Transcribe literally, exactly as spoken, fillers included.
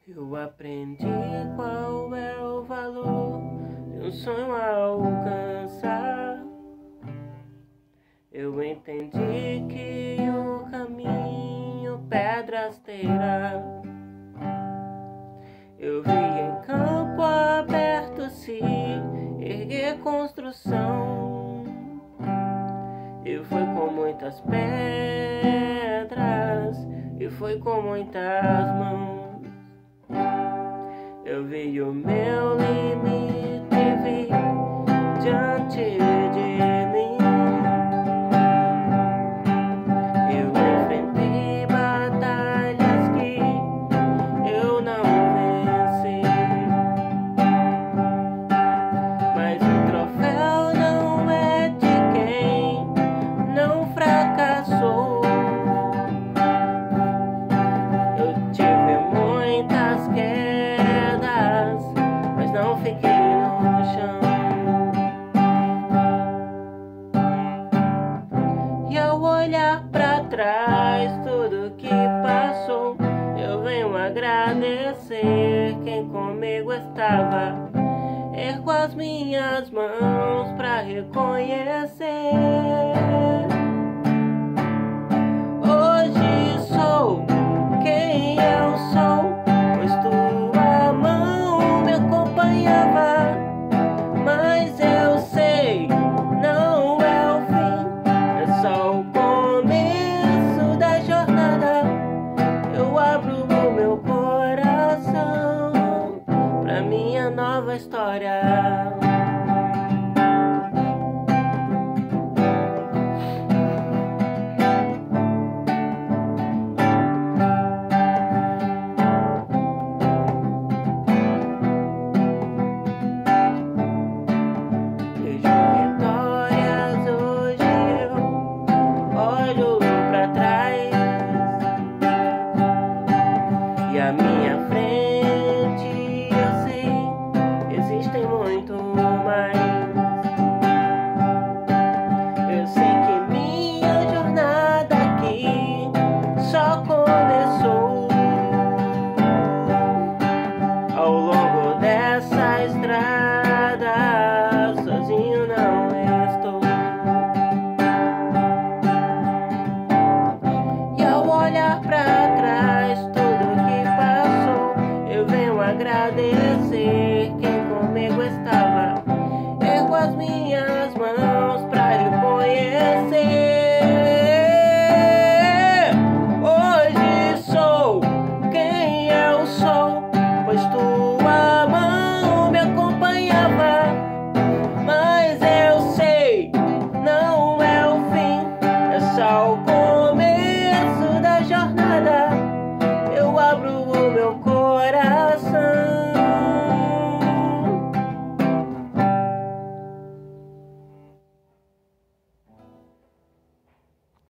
Eu aprendi qual é o valor de um sonho a alcançar. Eu entendi que o caminho pedras terá. Eu vi em campo aberto se erguer construção. E foi com muitas pedras, e foi com muitas mãos. Eu vi o meu limite, vi diante de mim. Eu enfrentei batalhas que eu não venci, mas o troféu não é de quem não fracassou. Eu tive muitas quedas, mas não fiquei no chão. E ao olhar pra trás tudo que passou, eu venho agradecer quem comigo estava. Ergo as minhas mãos pra reconhecer. Hoje sou quem eu sou, pois tua mão me acompanhava. Mas eu sei, não é o fim, é só o começo da jornada. Eu abro o meu coração pra minha nova história. E a minha frente